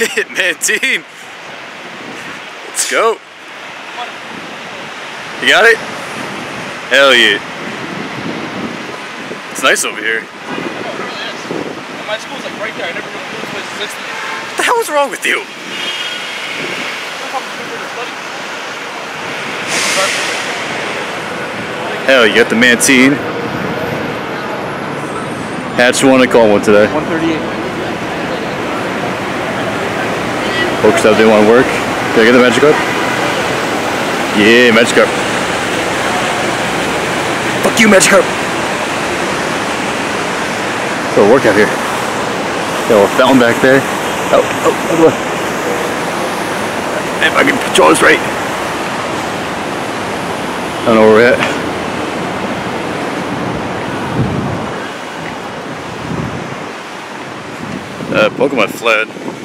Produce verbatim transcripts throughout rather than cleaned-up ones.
Mantine. Let's go. You got it? Hell yeah. It's nice over here. My school's like right there. I never knew this place existed. What the hell is wrong with you? Hell, you got the Mantine. Hatch one, I call one today. one thirty-eight. Folks out, they want to work. Can I get the Magikarp? Yeah, Magikarp. Fuck you, Magikarp. Got a workout here. Got a little fountain back there. Oh, oh, how do I? If I can control this right. I don't know where we're at. Uh, Pokemon fled.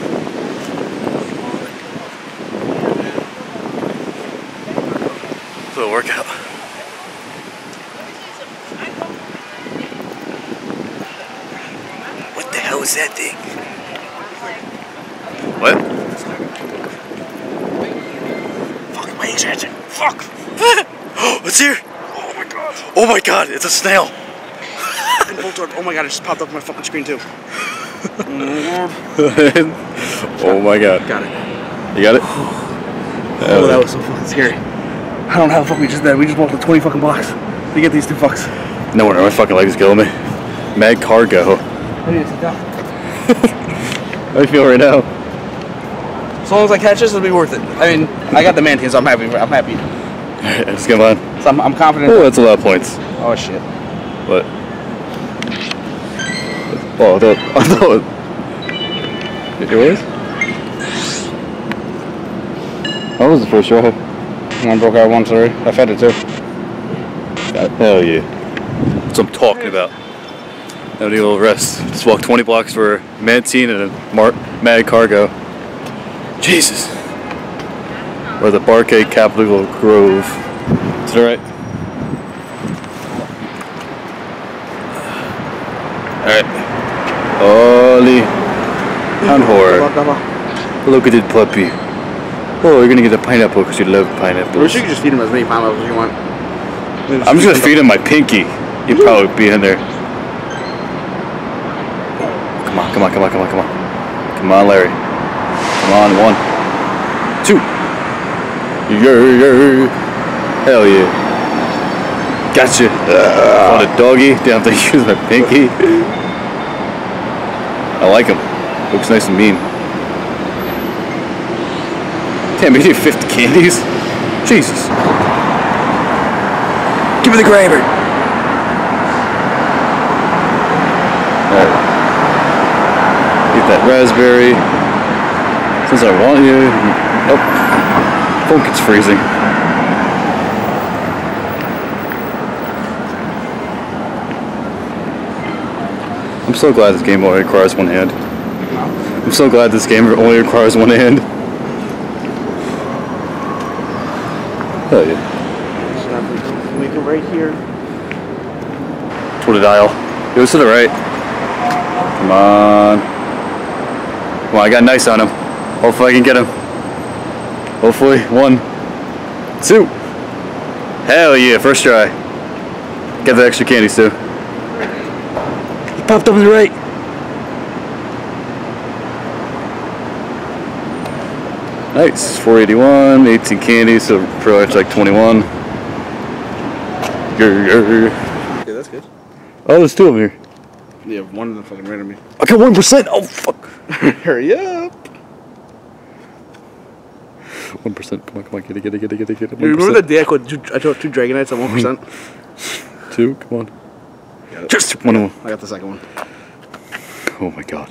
It's a little workout. What the hell is that thing? What? Fuck, my extraction. Fuck! What's here? Oh my god. Oh my god, it's a snail. Oh my god, it just popped up on my fucking screen too. Oh my god. Got it. You got it? Oh, that was so fucking scary. I don't know how the fuck we just did. We just walked the twenty fucking blocks to get these two fucks. No wonder my fucking leg is killing me. Mad cargo. I need to sit down. How do you feel right now? As long as I catch this, it'll be worth it. I mean, I got the Mantine, so I'm happy. I'm happy. Alright, let's get on. So I'm, I'm confident. Oh, that's a lot of points. Oh shit. What? Oh, I thought. I thought. It was? That was the first try. One broke out once already. I fed it too. Hell yeah. That's what I'm talking about. Now we need a little rest. Just walk twenty blocks for Mantine and a Mar Mad Cargo. Jesus. Or the Barcade Capital Grove. Is that right? Alright. Ollie. And horror. Look at this puppy. Oh, you're gonna get a pineapple because you love pineapples. I wish you could just feed him as many pineapples as you want. Just I'm just gonna feed him my pinky. You'd probably be in there. Come on, come on, come on, come on, come on. Come on, Larry. Come on, one. Two. Yeah, yeah. Hell yeah. Gotcha. Uh, on a doggy. Damn, I have to use my pinky. I like him. Looks nice and mean. Damn, you need fifty candies? Jesus. Give me the grabber. Alright. Get that raspberry. Since I want you. Nope. Phone gets freezing. I'm so glad this game only requires one hand. I'm so glad this game only requires one hand. Hell yeah. Make it right here. To the dial. It was to the right. Come on. Come on, I got nice on him. Hopefully I can get him. Hopefully. One. Two. Hell yeah, first try. Get the extra candies too. He popped up to the right. Nice. four eighty-one, eighteen candies, so pretty much like twenty-one. Yeah, that's good. Oh, there's two of them here. Yeah, one of them fucking ran at me. I got one percent. Oh, fuck. Hurry up. one percent. Come on, come on. Get it, get it, get it, get it, get it. You remember that day I caught two, I caught two Dragonites at one percent? Two? Come on. Just one of them. I got the second one. Oh, my God.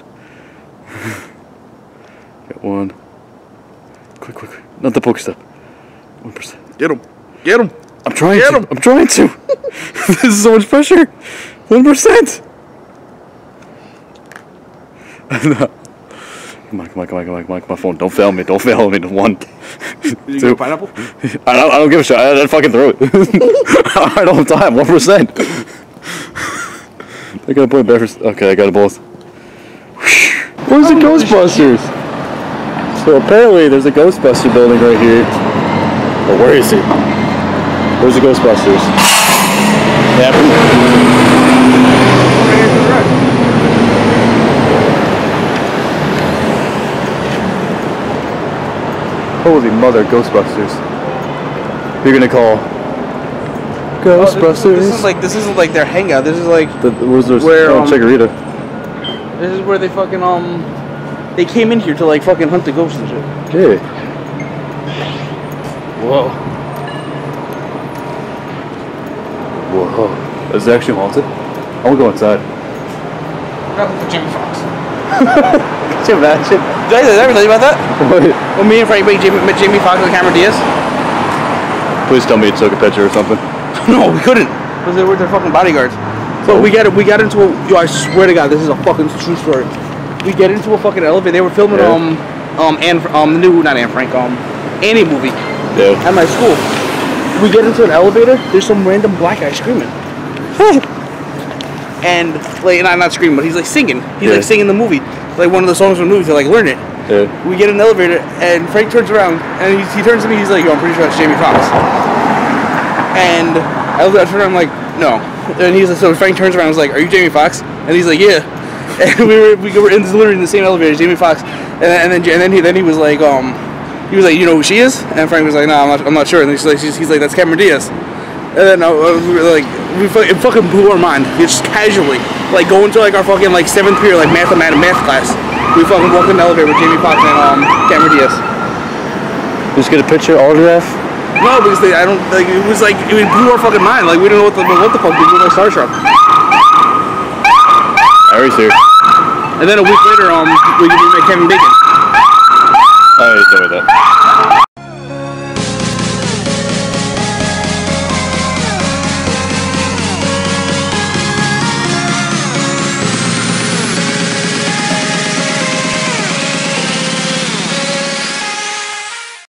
Got one. Quick, quick, quick. Not the Pokestop. one percent. Get him. Get him. I'm trying Get to. him. I'm trying to. This is so much pressure. one percent. No. Come on, come on, come on, come on, come on, come on, phone. Don't fail me. Don't fail me. One. Did you Two. get a pineapple? I don't, I don't give a shit. I, I fucking throw it. I don't have time. one percent. I got a point better. Okay, I got it both. Where's the Ghostbusters? So apparently there's a Ghostbuster building right here. But where is it? Where's the Ghostbusters? Yeah. Holy mother, Ghostbusters. You're gonna call Ghostbusters? Oh, this, this is like this isn't like their hangout. This is like the, where's their where oh, um, Chikorita. This is where they fucking um they came in here to like fucking hunt the ghosts and shit. Yeah. Whoa. Whoa. Is it actually haunted? I wanna go inside. Nothing for Jamie Foxx. Shit, man, shit. Did I, did I ever tell you about that? What? When me and Frank met Jamie, met Jamie Foxx and Cameron Diaz? Please tell me you took a picture or something. No, we couldn't. Because they were their fucking bodyguards. So we got we got into a. Yo, I swear to God, this is a fucking true story. We get into a fucking elevator. They were filming yeah. um um and um the new not Anne Frank um Annie movie. Yeah. At my school. We get into an elevator. There's some random black guy screaming. And like not not screaming, but he's like singing. He's yeah. like singing the movie, like one of the songs from the movie to like learn it. Yeah. We get in the elevator and Frank turns around and he, he turns to me. He's like, "Yo, I'm pretty sure that's Jamie Foxx." And I, I turn around, I'm like, "No." And he's like, so Frank turns around and is like, "Are you Jamie Foxx?" And he's like, "Yeah." And we were we were in literally in the same elevator, Jamie Foxx. And then and then, and then he then he was like, um, he was like, "You know who she is?" And Frank was like, "No, nah, I'm not I'm not sure." And he's like, he's, he's like, "That's Cameron Diaz." And then uh, we were like, we it fucking blew our mind. We just casually like go into like our fucking like seventh period like math math math class. We fucking walked in the elevator with Jamie Foxx and um Cameron Diaz. Just get a picture, autograph. No, because they, I don't like. It was like it blew our fucking mind. Like we didn't know what the what the fuck we were like starstruck. Harry's here. And then a week later, um, we we met Kevin Bacon. I already told me that.